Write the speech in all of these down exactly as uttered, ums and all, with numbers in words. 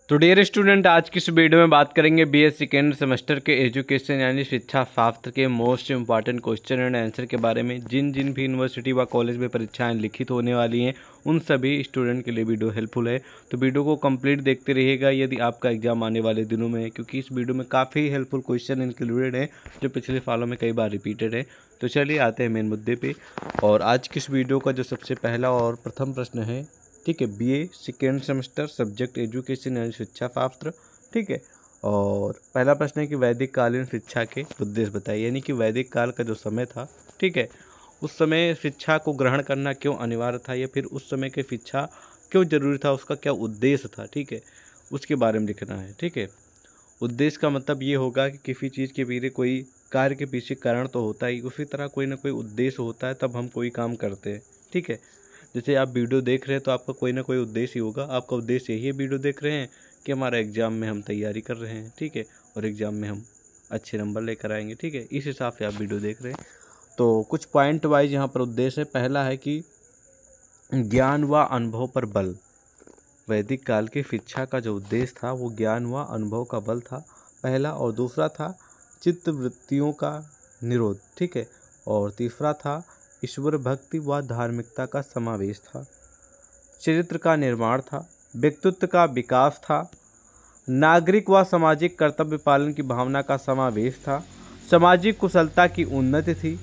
तो dear student, आज की इस वीडियो में बात करेंगे बीएस सेकेंड सेमेस्टर के एजुकेशन यानी शिक्षा शास्त्र के most important question and answer के बारे में। जिन जिन भी यूनिवर्सिटी व कॉलेज में परीक्षाएं लिखित होने वाली हैं उन सभी स्टूडेंट के लिए वीडियो हेल्पफुल है। तो वीडियो को कंप्लीट देखते रहिएगा यदि आपका एग्जाम आने वाले दिनों में है, क्योंकि इस वीडियो में काफ़ी हेल्पफुल क्वेश्चन इंक्लूडेड है जो पिछले सालों में कई बार रिपीटेड है। तो चलिए आते हैं मेन मुद्दे पे। और आज की इस वीडियो का जो सबसे पहला और प्रथम प्रश्न है, ठीक है, BA second semester subject education यानी शिक्षा शास्त्र, ठीक है। और पहला प्रश्न है कि वैदिक कालीन शिक्षा के उद्देश्य बताइए, यानी कि वैदिक काल का जो समय था, ठीक है, उस समय शिक्षा को ग्रहण करना क्यों अनिवार्य था या फिर उस समय की शिक्षा क्यों जरूरी था, उसका क्या उद्देश्य था, ठीक है, उसके बारे में लिखना है। ठीक है, उद्देश्य का मतलब ये होगा कि किसी चीज़ के पीछे कोई कार्य के पीछे कारण तो होता ही, उसी तरह कोई ना कोई उद्देश्य होता है तब हम कोई काम करते हैं। ठीक है, जैसे आप वीडियो देख रहे हैं तो आपका कोई ना कोई उद्देश्य ही होगा। आपका उद्देश्य यही है वीडियो देख रहे हैं कि हमारा एग्ज़ाम में हम तैयारी कर रहे हैं, ठीक है, और एग्ज़ाम में हम अच्छे नंबर लेकर आएंगे। ठीक है, इस हिसाब से आप वीडियो देख रहे हैं। तो कुछ पॉइंट वाइज यहाँ पर उद्देश्य है। पहला है कि ज्ञान व अनुभव पर बल। वैदिक काल की शिक्षा का जो उद्देश्य था वो ज्ञान व अनुभव का बल था, पहला। और दूसरा था चित्त वृत्तियों का निरोध, ठीक है। और तीसरा था ईश्वर भक्ति व धार्मिकता का समावेश था। चरित्र का निर्माण था, व्यक्तित्व का विकास था, नागरिक व सामाजिक कर्तव्य पालन की भावना का समावेश था, सामाजिक कुशलता की उन्नति थी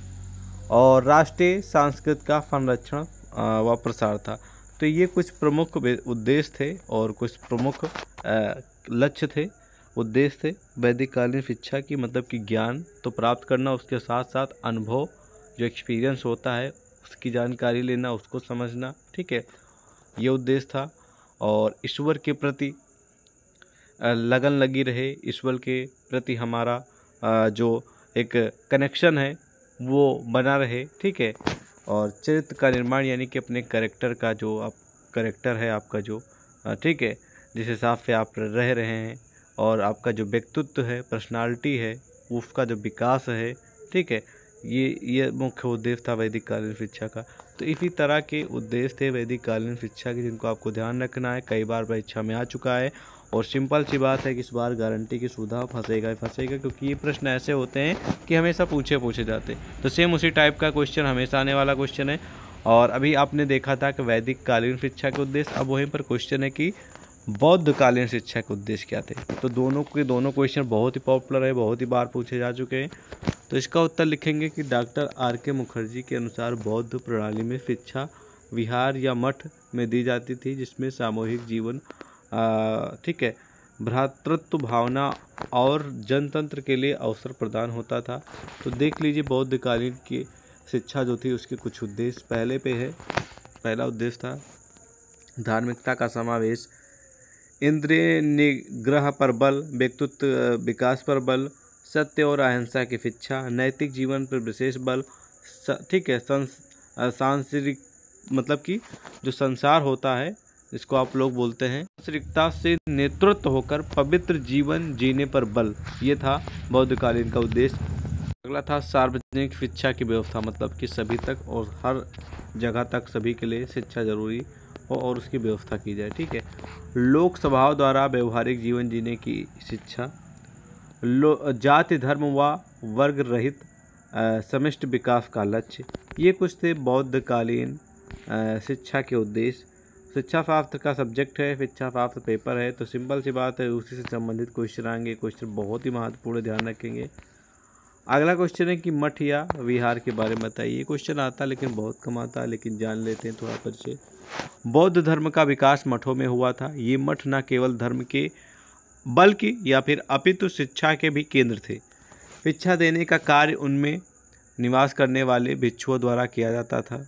और राष्ट्रीय सांस्कृतिक का संरक्षण व प्रसार था। तो ये कुछ प्रमुख उद्देश्य थे और कुछ प्रमुख लक्ष्य थे, उद्देश्य थे वैदिक कालीन शिक्षा की। मतलब कि ज्ञान तो प्राप्त करना, उसके साथ साथ अनुभव जो एक्सपीरियंस होता है उसकी जानकारी लेना, उसको समझना, ठीक है, ये उद्देश्य था। और ईश्वर के प्रति लगन लगी रहे, ईश्वर के प्रति हमारा जो एक कनेक्शन है वो बना रहे, ठीक है। और चरित्र का निर्माण यानी कि अपने कैरेक्टर का जो आप कैरेक्टर है आपका जो, ठीक है, जिस हिसाब से आप रह रहे हैं और आपका जो व्यक्तित्व है, पर्सनालिटी है, उसका जो विकास है, ठीक है, ये ये मुख्य उद्देश्य था वैदिक कालीन शिक्षा का। तो इसी तरह के उद्देश्य थे वैदिक कालीन शिक्षा के, जिनको आपको ध्यान रखना है। कई बार परीक्षा में आ चुका है और सिंपल सी बात है कि इस बार गारंटी की सुविधा फंसेगा ही फंसेगा, क्योंकि ये प्रश्न ऐसे होते हैं कि हमेशा पूछे पूछे जाते हैं। तो सेम उसी टाइप का क्वेश्चन हमेशा आने वाला क्वेश्चन है। और अभी आपने देखा था कि वैदिक कालीन शिक्षा के उद्देश्य, अब वहीं पर क्वेश्चन है कि बौद्ध कालीन शिक्षा के उद्देश्य क्या थे। तो दोनों के दोनों क्वेश्चन बहुत ही पॉपुलर है, बहुत ही बार पूछे जा चुके हैं। तो इसका उत्तर लिखेंगे कि डॉक्टर आर के मुखर्जी के अनुसार बौद्ध प्रणाली में शिक्षा विहार या मठ में दी जाती थी, जिसमें सामूहिक जीवन, ठीक है, भ्रातृत्व भावना और जनतंत्र के लिए अवसर प्रदान होता था। तो देख लीजिए बौद्ध कालीन की शिक्षा जो थी उसके कुछ उद्देश्य पहले पे है। पहला उद्देश्य था धार्मिकता का समावेश, इंद्रिय निग्रह पर बल, व्यक्तित्व विकास पर बल, सत्य और अहिंसा की शिक्षा, नैतिक जीवन पर विशेष बल, ठीक है, सांसारिक मतलब कि जो संसार होता है इसको आप लोग बोलते हैं सांसारिकता से नेतृत्व होकर पवित्र जीवन जीने पर बल। ये था बौद्ध कालीन का उद्देश्य। अगला था सार्वजनिक शिक्षा की व्यवस्था, मतलब कि सभी तक और हर जगह तक सभी के लिए शिक्षा जरूरी हो और उसकी व्यवस्था की जाए, ठीक है। लोक स्वभाव द्वारा व्यवहारिक जीवन जीने की शिक्षा, लो जाति धर्म व वर्ग रहित समष्टि विकास का लक्ष्य। ये कुछ थे बौद्ध कालीन शिक्षा के उद्देश्य। शिक्षा शास्त्र का सब्जेक्ट है, शिक्षा शास्त्र पेपर है, तो सिंपल सी बात है उसी से संबंधित क्वेश्चन आएंगे। क्वेश्चन बहुत ही महत्वपूर्ण, ध्यान रखेंगे। अगला क्वेश्चन है कि मठ या विहार के बारे में बताइए। ये क्वेश्चन आता है लेकिन बहुत कम आता है, लेकिन जान लेते हैं थोड़ा परिचय। बौद्ध धर्म का विकास मठों में हुआ था। ये मठ न केवल धर्म के बल्कि या फिर अपितु शिक्षा के भी केंद्र थे। शिक्षा देने का कार्य उनमें निवास करने वाले भिक्षुओं द्वारा किया जाता था।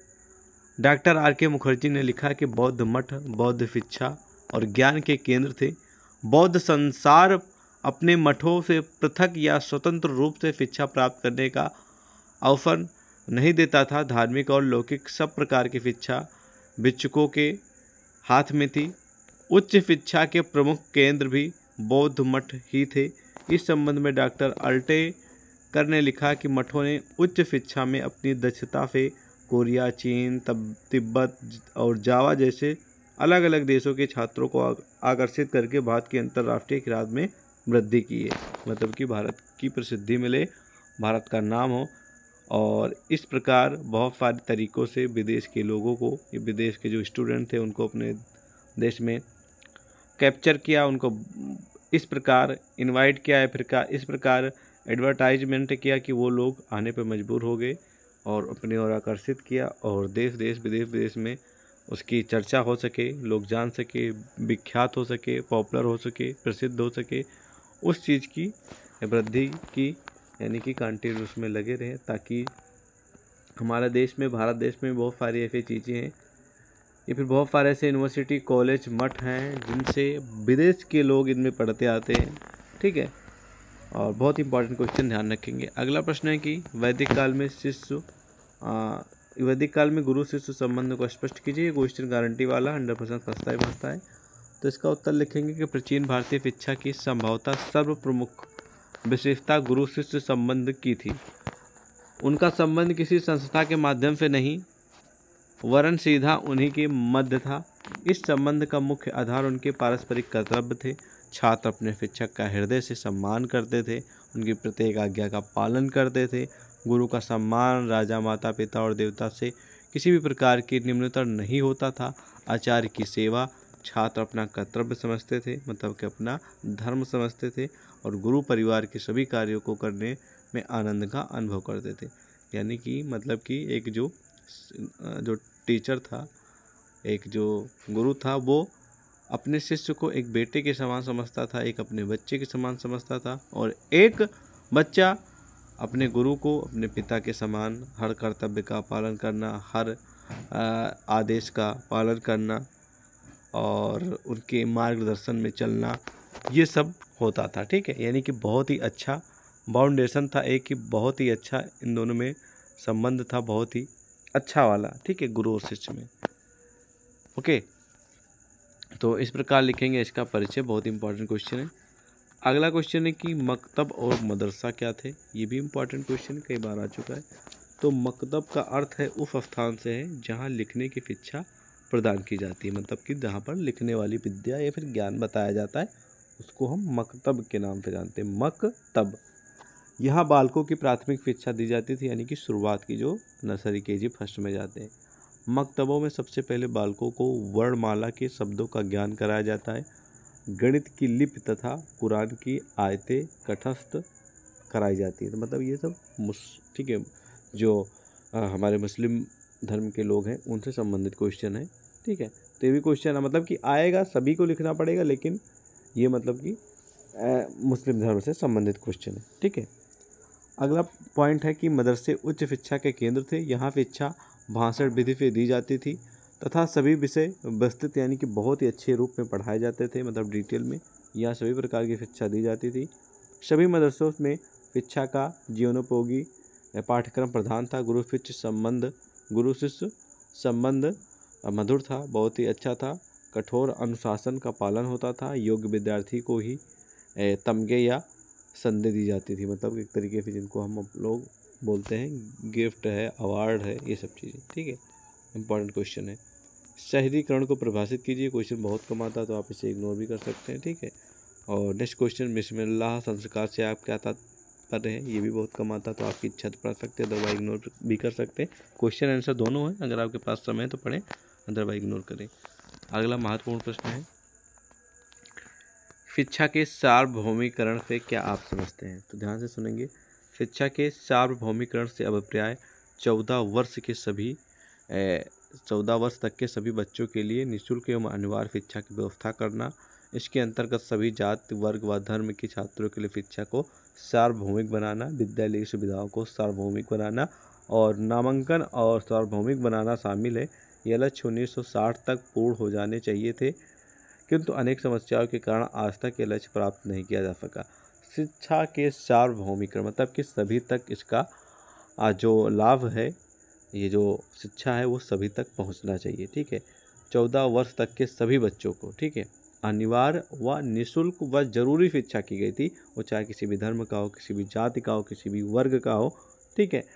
डॉक्टर आर के मुखर्जी ने लिखा कि बौद्ध मठ बौद्ध शिक्षा और ज्ञान के केंद्र थे। बौद्ध संसार अपने मठों से पृथक या स्वतंत्र रूप से शिक्षा प्राप्त करने का अवसर नहीं देता था। धार्मिक और लौकिक सब प्रकार की शिक्षा भिक्षुकों के हाथ में थी। उच्च शिक्षा के प्रमुख केंद्र भी बौद्ध मठ ही थे। इस संबंध में डॉक्टर अल्टेकर ने लिखा कि मठों ने उच्च शिक्षा में अपनी दक्षता से कोरिया, चीन, तिब्बत और जावा जैसे अलग अलग देशों के छात्रों को आकर्षित करके भारत की अंतर्राष्ट्रीय खिताब में वृद्धि की है। मतलब कि भारत की प्रसिद्धि मिले, भारत का नाम हो, और इस प्रकार बहुत सारे तरीक़ों से विदेश के लोगों को, विदेश के जो स्टूडेंट थे उनको अपने देश में कैप्चर किया, उनको इस प्रकार इनवाइट किया है, फिर इस प्रकार एडवर्टाइजमेंट किया कि वो लोग आने पर मजबूर हो गए और अपनी ओर आकर्षित किया, और देश देश विदेश विदेश में उसकी चर्चा हो सके, लोग जान सके, विख्यात हो सके, पॉपुलर हो सके, प्रसिद्ध हो सके, उस चीज़ की वृद्धि की, यानी कि कंटिन्यू उसमें लगे रहें, ताकि हमारा देश में, भारत देश में बहुत सारी ऐसी चीज़ें हैं या फिर बहुत सारे ऐसे यूनिवर्सिटी, कॉलेज, मठ हैं जिनसे विदेश के लोग इनमें पढ़ते आते हैं। ठीक है, और बहुत इंपॉर्टेंट क्वेश्चन ध्यान रखेंगे। अगला प्रश्न है कि वैदिक काल में शिष्य वैदिक काल में गुरु शिष्य संबंध को स्पष्ट कीजिए। ये क्वेश्चन गारंटी वाला हंड्रेड परसेंट फंसता ही फंसता है। तो इसका उत्तर लिखेंगे कि प्राचीन भारतीय शिक्षा की संभवतः सर्व प्रमुख विशेषता गुरु शिष्य संबंध की थी। उनका संबंध किसी संस्था के माध्यम से नहीं, वरन सीधा उन्हीं के मध्य था। इस संबंध का मुख्य आधार उनके पारस्परिक कर्तव्य थे। छात्र अपने शिक्षक का हृदय से सम्मान करते थे, उनकी प्रत्येक आज्ञा का पालन करते थे। गुरु का सम्मान राजा, माता पिता और देवता से किसी भी प्रकार की निम्नतर नहीं होता था। आचार्य की सेवा छात्र अपना कर्तव्य समझते थे, मतलब कि अपना धर्म समझते थे, और गुरु परिवार के सभी कार्यों को करने में आनंद का अनुभव करते थे। यानी कि मतलब कि एक जो जो टीचर था, एक जो गुरु था, वो अपने शिष्य को एक बेटे के समान समझता था, एक अपने बच्चे के समान समझता था, और एक बच्चा अपने गुरु को अपने पिता के समान हर कर्तव्य का पालन करना, हर आदेश का पालन करना और उनके मार्गदर्शन में चलना, ये सब होता था। ठीक है, यानी कि बहुत ही अच्छा बाउंडेशन था, एक ही बहुत ही अच्छा इन दोनों में संबंध था, बहुत ही अच्छा वाला। ठीक है, गुरु और शिष्य में। ओके, तो इस प्रकार लिखेंगे इसका परिचय, बहुत इंपॉर्टेंट क्वेश्चन है। अगला क्वेश्चन है कि मकतब और मदरसा क्या थे। ये भी इंपॉर्टेंट क्वेश्चन कई बार आ चुका है। तो मकतब का अर्थ है उस स्थान से है जहाँ लिखने की शिक्षा प्रदान की जाती है, मतलब कि जहाँ पर लिखने वाली विद्या या फिर ज्ञान बताया जाता है, उसको हम मकतब के नाम से जानते हैं। मकतब, यहाँ बालकों की प्राथमिक शिक्षा दी जाती थी, यानी कि शुरुआत की, जो नर्सरी के जी फर्स्ट में जाते हैं। मकतबों में सबसे पहले बालकों को वर्णमाला के शब्दों का ज्ञान कराया जाता है। गणित की लिपि तथा कुरान की आयतें कंठस्थ कराई जाती है। तो मतलब ये सब मुस ठीक है, जो आ, हमारे मुस्लिम धर्म के लोग हैं उनसे संबंधित क्वेश्चन है। ठीक है, तो ये भी क्वेश्चन है, मतलब कि आएगा, सभी को लिखना पड़ेगा, लेकिन ये मतलब कि मुस्लिम धर्म से संबंधित क्वेश्चन है। ठीक है, अगला पॉइंट है कि मदरसे उच्च शिक्षा के केंद्र थे। यहाँ शिक्षा भाषण विधि से दी जाती थी तथा सभी विषय विस्तृत, यानी कि बहुत ही अच्छे रूप में पढ़ाए जाते थे, मतलब डिटेल में। यहाँ सभी प्रकार की शिक्षा दी जाती थी। सभी मदरसों में शिक्षा का जीवनोपयोगी पाठ्यक्रम प्रधान था। गुरु शिष्य संबंध गुरु शिष्य संबंध मधुर था, बहुत ही अच्छा था। कठोर अनुशासन का पालन होता था। योग्य विद्यार्थी को ही तमगे या संदेह दी जाती थी, मतलब एक तरीके से जिनको हम लोग बोलते हैं गिफ्ट है, अवार्ड है, ये सब चीज़ें। ठीक है, इंपॉर्टेंट क्वेश्चन है। शहरीकरण को परिभाषित कीजिए। क्वेश्चन बहुत कम आता है तो आप इसे इग्नोर भी कर सकते हैं। ठीक है, और नेक्स्ट क्वेश्चन, बिस्मिल्लाह संस्कार से आप क्या तात्पर्य है, ये भी बहुत कम आता है तो आपकी इच्छा तो पढ़ सकते हैं, अदरवाइज इग्नोर भी कर सकते हैं। क्वेश्चन आंसर दोनों है, अगर आपके पास समय है तो पढ़ें, अदरवाइज इग्नोर करें। अगला महत्वपूर्ण प्रश्न है, शिक्षा के सार्वभौमिकरण से क्या आप समझते हैं। तो ध्यान से सुनेंगे। शिक्षा के सार्वभौमिकरण से अभिप्राय चौदह वर्ष के सभी चौदह वर्ष तक के सभी बच्चों के लिए निःशुल्क एवं अनिवार्य शिक्षा की व्यवस्था करना। इसके अंतर्गत सभी जाति, वर्ग व धर्म के छात्रों के लिए शिक्षा को सार्वभौमिक बनाना, विद्यालय सुविधाओं को सार्वभौमिक बनाना और नामांकन और सार्वभौमिक बनाना शामिल है। यह लक्ष्य उन्नीस सौ साठ तक पूर्ण हो जाने चाहिए थे, किंतु अनेक समस्याओं के कारण आज तक ये लक्ष्य प्राप्त नहीं किया जा सका। शिक्षा के सार्वभौमिकरण मतलब कि सभी तक इसका जो लाभ है, ये जो शिक्षा है वो सभी तक पहुंचना चाहिए। ठीक है, चौदह वर्ष तक के सभी बच्चों को, ठीक है, अनिवार्य व निःशुल्क व जरूरी शिक्षा की गई थी। वो चाहे किसी भी धर्म का हो, किसी भी जाति का हो, किसी भी वर्ग का हो, ठीक है,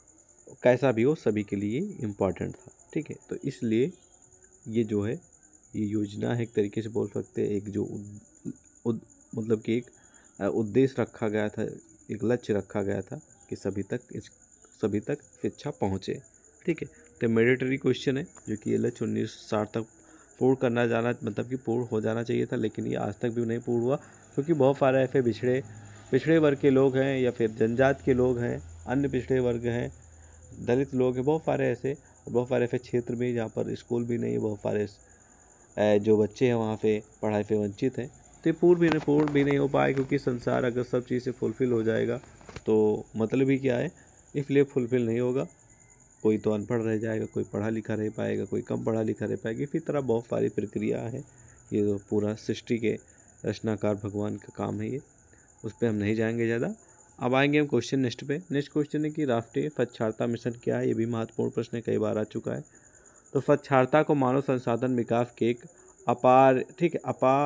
कैसा भी हो, सभी के लिए इम्पॉर्टेंट था। ठीक है, तो इसलिए ये जो है ये योजना है, एक तरीके से बोल सकते हैं, एक जो उद, उद, मतलब कि एक उद्देश्य रखा गया था, एक लक्ष्य रखा गया था कि सभी तक इस सभी तक शिक्षा पहुँचे। ठीक है, तो मैंडेटरी क्वेश्चन है जो कि ये लक्ष्य उन्नीस सौ साठ तक पूर्ण करना जाना मतलब कि पूर्ण हो जाना चाहिए था, लेकिन ये आज तक भी नहीं पूर्ण हुआ, क्योंकि बहुत सारे ऐसे पिछड़े पिछड़े वर्ग के लोग हैं या फिर जनजात के लोग हैं, अन्य पिछड़े वर्ग हैं, दलित लोग हैं, बहुत सारे ऐसे बहुत सारे ऐसे क्षेत्र में जहाँ पर स्कूल भी नहीं, बहुत सारे जो बच्चे हैं वहाँ पे पढ़ाई से वंचित हैं। तो ये पूर्ण भी नहीं पूर्ण भी नहीं हो पाए, क्योंकि संसार अगर सब चीज़ से फुलफ़िल हो जाएगा तो मतलब ही क्या है, इसलिए फुलफ़िल नहीं होगा। कोई तो अनपढ़ रह जाएगा, कोई पढ़ा लिखा रह पाएगा, कोई कम पढ़ा लिखा रह पाएगा। इसी तरह बहुत सारी प्रक्रिया है, ये तो पूरा सृष्टि के रचनाकार भगवान का काम है ये, उस पर हम नहीं जाएंगे ज़्यादा। अब आएंगे हम क्वेश्चन नेक्स्ट पे। नेक्स्ट क्वेश्चन है कि राष्ट्रीय साक्षरता मिशन क्या है। ये भी महत्वपूर्ण प्रश्न है, कई बार आ चुका है। तो साक्षरता को मानव संसाधन विकास के एक अपार ठीक है अपा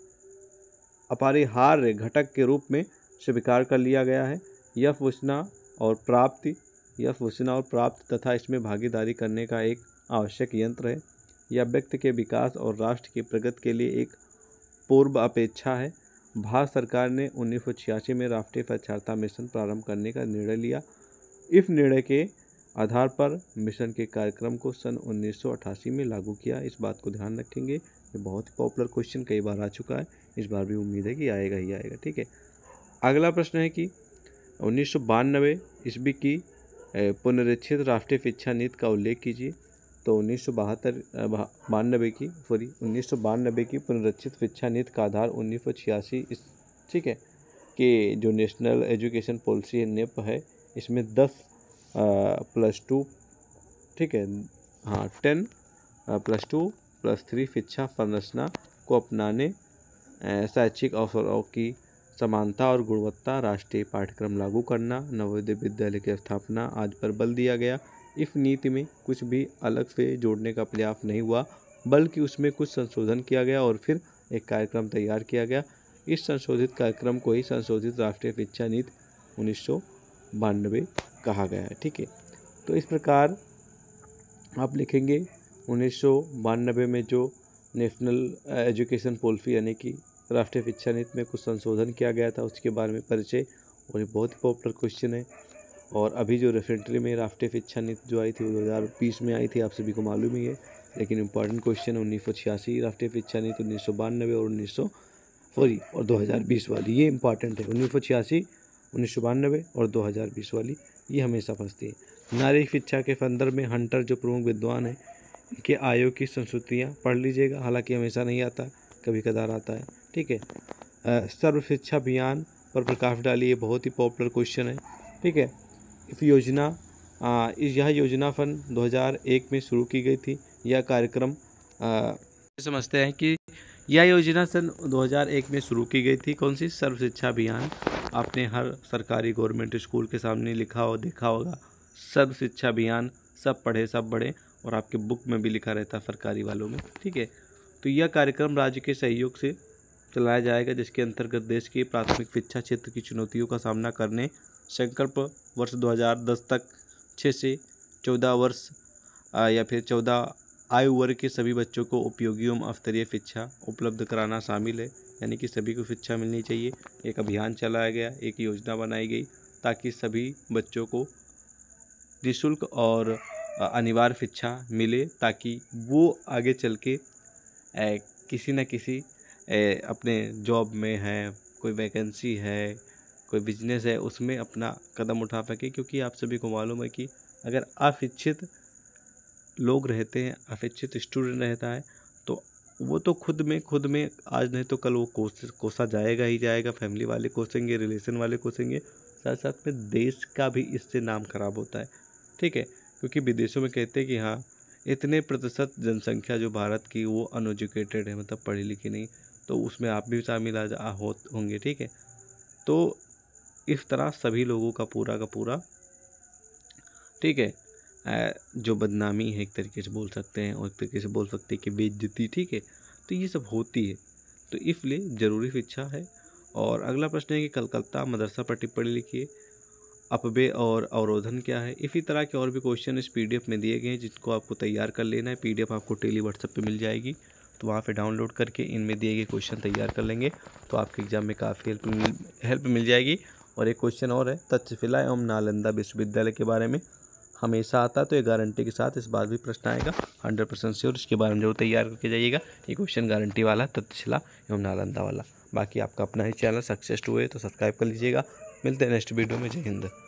अपरिहार्य घटक के रूप में स्वीकार कर लिया गया है। यह सूचना और प्राप्ति यह सूचना और प्राप्त तथा इसमें भागीदारी करने का एक आवश्यक यंत्र है। यह व्यक्ति के विकास और राष्ट्र की प्रगति के लिए एक पूर्व अपेक्षा है। भारत सरकार ने उन्नीस सौ छियासी में राष्ट्रीय साक्षरता मिशन प्रारंभ करने का निर्णय लिया। इस निर्णय के आधार पर मिशन के कार्यक्रम को सन उन्नीस सौ अट्ठासी में लागू किया। इस बात को ध्यान रखेंगे, ये बहुत ही पॉपुलर क्वेश्चन कई बार आ चुका है, इस बार भी उम्मीद है कि आएगा ही आएगा। ठीक है, अगला प्रश्न है कि उन्नीस सौ बानवे ईस्वी की पुनरीक्षित राष्ट्रीय शिक्षा नीति का उल्लेख कीजिए। तो उन्नीस सौ बहत्तर बानवे की सॉरी उन्नीस सौ बानवे की पुनरीक्षित शिक्षा नीति का आधार उन्नीस सौ छियासी इस ठीक है कि जो नेशनल एजुकेशन पॉलिसी है नेप है, इसमें दस प्लस टू ठीक है हाँ ten plus two plus three शिक्षा संरचना को अपनाने, शैक्षिक अवसरों की समानता और गुणवत्ता, राष्ट्रीय पाठ्यक्रम लागू करना, नवोदय विद्यालय की स्थापना आदि पर बल दिया गया। इस नीति में कुछ भी अलग से जोड़ने का प्रयास नहीं हुआ, बल्कि उसमें कुछ संशोधन किया गया और फिर एक कार्यक्रम तैयार किया गया। इस संशोधित कार्यक्रम को ही संशोधित राष्ट्रीय शिक्षा नीति उन्नीस सौ बानवे कहा गया है। ठीक है, तो इस प्रकार आप लिखेंगे उन्नीस सौ बानवे में जो नेशनल एजुकेशन पॉलिसी यानी कि राष्ट्रीय शिक्षा नीति में कुछ संशोधन किया गया था, उसके बारे में परिचय, और ये बहुत ही पॉपुलर क्वेश्चन है। और अभी जो रिसेंटली में राष्ट्रीय शिक्षा नीति जो आई थी वो दो हज़ार बीस में आई थी, आप सभी को मालूम ही है, लेकिन इम्पॉर्टेंट क्वेश्चन है उन्नीस सौ छियासी राष्ट्रीय शिक्षा नीति, उन्नीस सौ बानवे और उन्नीस सौ सॉरी और दो हज़ार बीस वाली, ये इंपॉर्टेंट है। उन्नीस सौ छियासी उन्नीस सौ बानवे और दो हज़ार बीस वाली ये हमेशा फंसती है। नारी शिक्षा के संदर्भ में हंटर जो प्रमुख विद्वान हैं, इनके आयोग की संस्तुतियाँ पढ़ लीजिएगा, हालांकि हमेशा नहीं आता, कभी कदार आता है। ठीक है, सर्व शिक्षा अभियान पर प्रकाश डाली, ये बहुत ही पॉपुलर क्वेश्चन है। ठीक है, इस योजना आ, इस यह योजना सन दो हज़ार एक में शुरू की गई थी। यह कार्यक्रम आ, समझते हैं कि यह योजना सन दो हज़ार एक में शुरू की गई थी। कौन सी? सर्व शिक्षा अभियान। आपने हर सरकारी गवर्नमेंट स्कूल के सामने लिखा हो देखा होगा, सर्व शिक्षा अभियान, सब पढ़े सब बढ़े, और आपके बुक में भी लिखा रहता है सरकारी वालों में। ठीक है, तो यह कार्यक्रम राज्य के सहयोग से चलाया जाएगा, जिसके अंतर्गत देश की प्राथमिक शिक्षा क्षेत्र की चुनौतियों का सामना करने, संकल्प वर्ष दो हज़ार दस तक छः से चौदह वर्ष या फिर चौदह आयु वर्ग के सभी बच्चों को उपयोगी एवं स्तरीय शिक्षा उपलब्ध कराना शामिल है। यानी कि सभी को शिक्षा मिलनी चाहिए। एक अभियान चलाया गया, एक योजना बनाई गई ताकि सभी बच्चों को निःशुल्क और अनिवार्य शिक्षा मिले, ताकि वो आगे चल के किसी न किसी ए, अपने जॉब में है, कोई वैकेंसी है, कोई बिजनेस है, उसमें अपना कदम उठा सके। क्योंकि आप सभी को मालूम है कि अगर अशिक्षित लोग रहते हैं, अशिक्षित स्टूडेंट रहता है, तो वो तो खुद में खुद में आज नहीं तो कल वो कोस कोसा जाएगा ही जाएगा। फैमिली वाले कोसेंगे, रिलेशन वाले कोसेंगे, साथ साथ में देश का भी इससे नाम खराब होता है। ठीक है, क्योंकि विदेशों में कहते हैं कि हाँ इतने प्रतिशत जनसंख्या जो भारत की वो अनएजुकेटेड है, मतलब पढ़ी लिखी नहीं, तो उसमें आप भी शामिल आ जा हो होंगे। ठीक है, तो इस तरह सभी लोगों का पूरा का पूरा ठीक है जो बदनामी है एक तरीके से बोल सकते हैं, और एक तरीके से बोल सकते हैं कि बेइज्जती। ठीक है, तो ये सब होती है, तो इसलिए ज़रूरी शिक्षा है। और अगला प्रश्न है कि कलकत्ता मदरसा पर टिप्पणी लिखिए, अपव्यय और अवरोधन क्या है। इसी तरह के और भी क्वेश्चन इस पीडीएफ में दिए गए हैं, जिनको आपको तैयार कर लेना है। पीडीएफ आपको टेली व्हाट्सएप पे मिल जाएगी, तो वहाँ पे डाउनलोड करके इनमें दिए गए क्वेश्चन तैयार कर लेंगे तो आपके एग्जाम में काफ़ी हेल्प मिल हेल्प मिल जाएगी। और एक क्वेश्चन और है, तक्षशिला एवं नालंदा विश्वविद्यालय के बारे में हमेशा आता है, तो ये गारंटी के साथ इस बार भी प्रश्न आएगा, हंड्रेड परसेंट श्योर। इसके बारे में जरूर तैयार करके जाइएगा। ये क्वेश्चन गारंटी वाला, तक्षशिला एवं नालंदा वाला। बाकी आपका अपना ही चैनल सक्सेस टू है तो सब्सक्राइब कर लीजिएगा। मिलते हैं नेक्स्ट वीडियो में। जय हिंद।